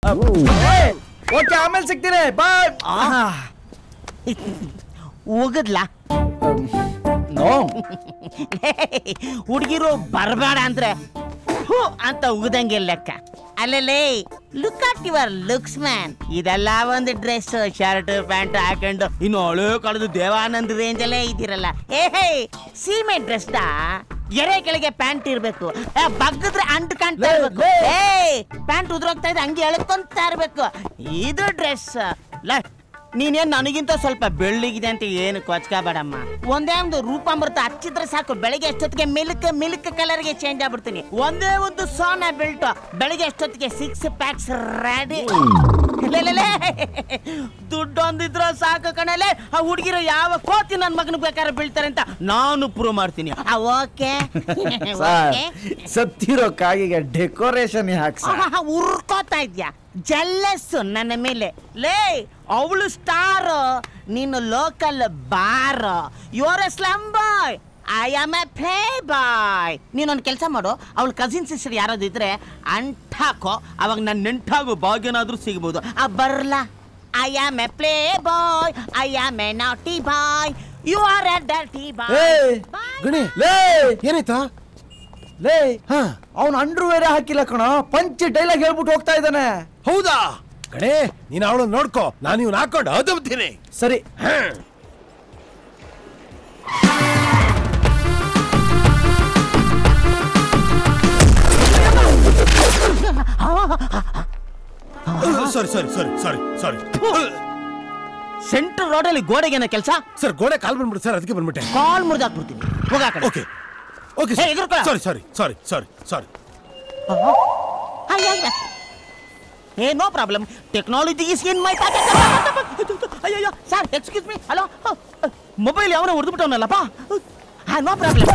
Okay ಆಮೇಲೆ ಸಿಗ್ತೀನಿ ಬಾಯ್. ಹೋಗದ್ಲಾ no ಹುಡುಗಿರು ಬರಬೇಡ ಅಂದ್ರೆ ಹೂ ಅಂತ ಉಗ್ದಂಗೆ ಲೆಕ್ಕ. ಅಲ್ಲೇ look at your looks man. ಇದೆಲ್ಲ ಒಂದು ಡ್ರೆಸ್ ಶರ್ಟ್ ಪ್ಯಾಂಟ್ ಹಾಕೊಂಡು ಇನ್ನು ಹಳೆ ಕಾಲದ ದೇವಾನಂದ್ ರೇಂಜ್ ಅಲ್ಲೇ ಇದ್ದೀರಲ್ಲ. ಸೀಮೆ ಡ್ರೆಸ್ ಎರೆ ಕೆಳಗೆ ಪ್ಯಾಂಟ್ ಇರ್ಬೇಕು, ಬಗ್ಗದ್ರೆ ಅಂಟ್ ಕಾಣ್ತಾ ಇರ್ಬೇಕು. ಪ್ಯಾಂಟ್ ಉದ್ರೋಗ್ತಾ ಇದೆ ಹಂಗೆ ಎಳ್ಕೊಂತ ಇರ್ಬೇಕು. ಇದು ಡ್ರೆಸ್. ನೀನೇನ್ ನನಗಿಂತ ಸ್ವಲ್ಪ ಬೆಳ್ಳಿಗಿದೆ ಅಂತ ಏನು ಕೊಚ್ಕೋಬೇಡಮ್ಮ. ಒಂದೇ ಒಂದು ರೂಪಾಮೃತ ಹಚ್ಚಿದ್ರೆ ಸಾಕು, ಬೆಳಿಗ್ಗೆ ಎಷ್ಟೊತ್ತಿಗೆ ಮಿಲ್ಕ್ ಕಲರ್ಗೆ ಚೇಂಜ್ ಆಗ್ಬಿಡ್ತೀನಿ. ಒಂದೇ ಒಂದು ಸೋನಾ ಬೆಲ್ಟ್, ಬೆಳಿಗ್ಗೆ ಎಷ್ಟೊತ್ತಿಗೆ 6 ಪ್ಯಾಕ್ಸ್ ರೆಡಿ. ದುಡ್ಡು ಒಂದಿದ್ರ ಸಾಕು ಕಣಲೆ. ಆ ಹುಡುಗಿರು ಯಾವ ಕೋತಿ ನನ್ ಮಗನ ಬೇಕಾದ್ರೆ ಬೀಳ್ತಾರೆ ಅಂತ ನಾನು ಪ್ರೂವ್ ಮಾಡ್ತೀನಿ. ಓಕೆ ಸತ್ತಿರೋ ಕಾಗಿಗೆ ಡೆಕೋರೇಷನ್ ಉರ್ಕೋತಾ ಇದ್ಯಾ? ಜೆಲ್ಲಸ್ ನನ್ನ ಮೇಲೆ. ಲೇ ಅವಳು ಸ್ಟಾರ್, ನೀನು local bar. Your a slum boy, I am a play boy. ನೀನೊಂದು ಕೆಲಸ ಮಾಡು, ಅವಳ ಕಸಿನ್ ಸಿಸ್ಟರ್ ಯಾರಾದ್ರು ಇದ್ರೆ ಅಂಟಾಕೋ, ಅವಾಗ ನನ್ನ ನೆಂಟಾಗೋ ಭಾಗ್ಯನಾದ್ರೂ ಸಿಗ್ಬೋದು. ಬರ್ಲಾ? I am a play boy, I am a naughty boy, you are a dirty boy. Gani ಏನಾಯ್ತಾ? ಲೇ ಅವನು ಅಂಡರ್ವೇರ್ ಹಾಕಿಲ್ಲ ಕಣ, ಪಂಚ್ ಡೈಲಾಗ್ ಹೇಳ್ಬಿಟ್ಟು ಹೋಗ್ತಾ ಇದ್ದಾನೆ. ಹೌದಾ ಕಣೆ, ನೀನ್ ಅವಳನ್ನ ನೋಡ್ಕೋ, ನಾನು ಇವ್ನ ಹಾಕೊಂಡು ಅದ್ಬಿಡ್ತೀನಿ. ಸರಿ. ಸಾರಿ ಸಾರಿ ಸಾರಿ ಸಾರಿ ಸಾರಿ. ಸೆಂಟ್ರಲ್ ರೋಡಲ್ಲಿ ಗೋಡೆಗೇನ ಕೆಲಸ? ಸರ್ ಗೋಡೆ ಕಾಲ್ ಬಂದ್ಬಿಟ್ಟು ಸರ್, ಅದಕ್ಕೆ ಬಂದ್ಬಿಟ್ಟೆ. ಕಾಲ್ ಮುರಿದಾಕ್ಬಿಡ್ತೀನಿ. ಹೋಗಾ ಕಡೆ. Okay okay sorry sorry sorry sorry sorry. No problem, technology is in my pocket. ಅಯ್ಯೋ sir excuse me. Hello, mobile ಯಾವನ ಹೊಡೆದ್ಬಿಟ್ಟವನಲ್ಲಪ್ಪ. No problem.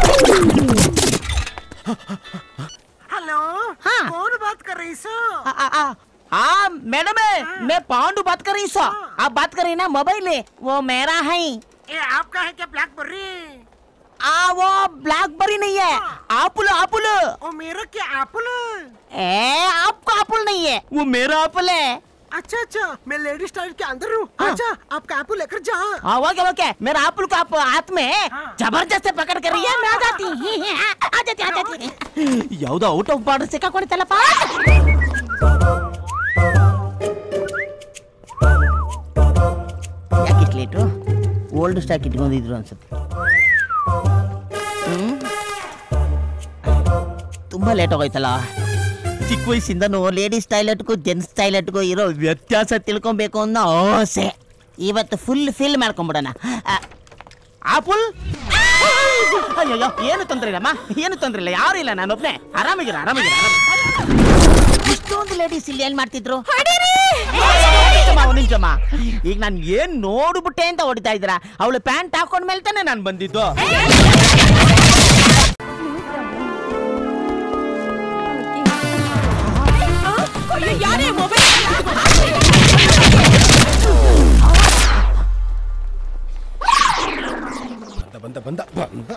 हेलो हाँ कौन बात कर रही सो? हाँ मैडम मैं पांडू बात कर रही सो. आप बात कर रही ना, मोबाइल है वो मेरा है. ये आपका है क्या ब्लैकबेरी? वो ब्लैकबेरी नहीं है, एप्पल एप्पल. वो मेरा क्या एप्पल? आपका एप्पल नहीं है, वो मेरा एप्पल है. अच्छा अच्छा, मैं लेडी स्टाइल के अंदर हूँ. अच्छा आपका एप्पल लेकर जा. ओके ओके, मेरा एप्पल को आप हाथ में जबरदस्त पकड़ कर रही है. मैं आ जाती आ जाती. याउदा ಔಟ್ ಆಫ್ ಬಾರ್ಡರ್ ಸಿಕ್ಕಾಕೊಡ್ತಲ್ಲಪ್ಪ. ಯಾಕೆ ಲೇಟು? ಓಲ್ಡ್ ಸ್ಟಾಕ್ ಇಟ್ಕೊಂಡಿದ್ರು ಅನ್ಸುತ್ತೆ. ತುಂಬಾ ಲೇಟ್ ಆಗೋಯ್ತಲ್ಲ. ಚಿಕ್ಕ ವಯಸ್ಸಿಂದನೂ ಲೇಡೀಸ್ ಟಾಯ್ಲೆಟ್ಗೂ ಜೆಂಟ್ಸ್ ಟಾಯ್ಲೆಟ್ಗೂ ಇರೋ ವ್ಯತ್ಯಾಸ ತಿಳ್ಕೊಬೇಕು ಅನ್ನೋ ಆಸೆ. ಇವತ್ತು ಫಿಲ್ ಮಾಡ್ಕೊಂಬಿಡೋಣ. ಆಪಲ್ ಅಯ್ಯೋ ಏನು ತೊಂದರೆ ಇಲ್ಲಮ್ಮ, ಏನು ತೊಂದರೆ ಇಲ್ಲ, ಯಾರು ಇಲ್ಲ, ನಾನೊಬ್ನೇ. ಆರಾಮಾಗಿರ. ಇಷ್ಟೊಂದು ಲೇಡೀಸ್ ಇಲ್ಲಿ ಏನ್ ಮಾಡ್ತಿದ್ರು? ನಿಂಚಮ್ಮ, ಈಗ ನಾನು ಏನ್ ನೋಡ್ಬಿಟ್ಟೆ ಅಂತ ಹೊಡಿತಾ ಇದ್ರ? ಅವಳು ಪ್ಯಾಂಟ್ ಹಾಕೊಂಡ್ಮೇಲೆ ತಾನೆ ನಾನು ಬಂದಿದ್ದು. ಯಾರೇ ಮೊಬೈಲ್ ಬಂದ ಬಂದ ಬಂದ.